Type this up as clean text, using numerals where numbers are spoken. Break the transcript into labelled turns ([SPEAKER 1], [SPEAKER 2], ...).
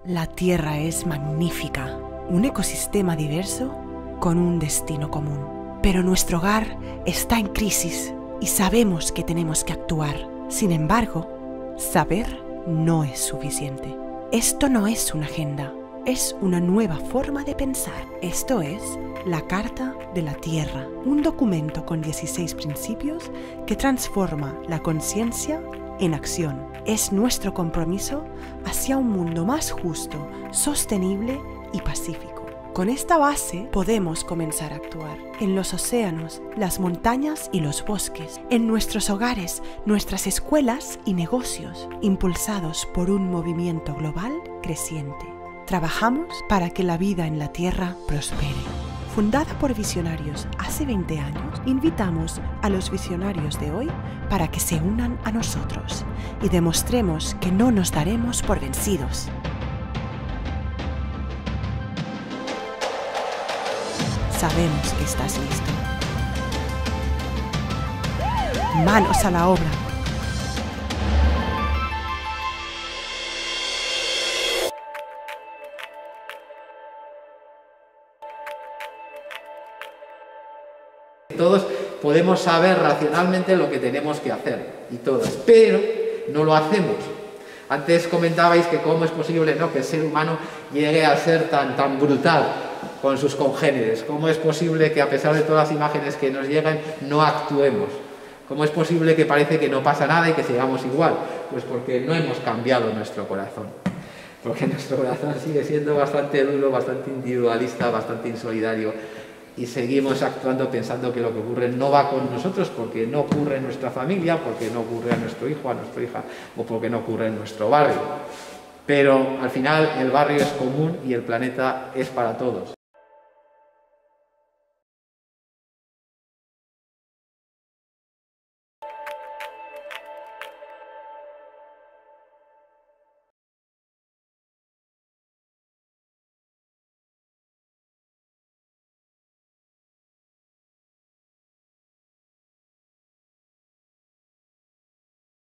[SPEAKER 1] La Tierra es magnífica, un ecosistema diverso con un destino común. Pero nuestro hogar está en crisis y sabemos que tenemos que actuar. Sin embargo, saber no es suficiente. Esto no es una agenda, es una nueva forma de pensar. Esto es la Carta de la Tierra, un documento con 16 principios que transforma la conciencia en acción. Es nuestro compromiso hacia un mundo más justo, sostenible y pacífico. Con esta base podemos comenzar a actuar en los océanos, las montañas y los bosques, en nuestros hogares, nuestras escuelas y negocios, impulsados por un movimiento global creciente. Trabajamos para que la vida en la Tierra prospere. Fundada por visionarios hace 20 años, invitamos a los visionarios de hoy para que se unan a nosotros y demostremos que no nos daremos por vencidos. Sabemos que estás listo. Manos a la obra.
[SPEAKER 2] Todos podemos saber racionalmente lo que tenemos que hacer, y todas, pero no lo hacemos. Antes comentabais que cómo es posible, ¿no?, que el ser humano llegue a ser tan brutal con sus congéneres. ¿Cómo es posible que a pesar de todas las imágenes que nos llegan no actuemos? ¿Cómo es posible que parece que no pasa nada y que sigamos igual? Pues porque no hemos cambiado nuestro corazón. Porque nuestro corazón sigue siendo bastante duro, bastante individualista, bastante insolidario. Y seguimos actuando pensando que lo que ocurre no va con nosotros porque no ocurre en nuestra familia, porque no ocurre a nuestro hijo, a nuestra hija o porque no ocurre en nuestro barrio. Pero al final el barrio es común y el planeta es para todos.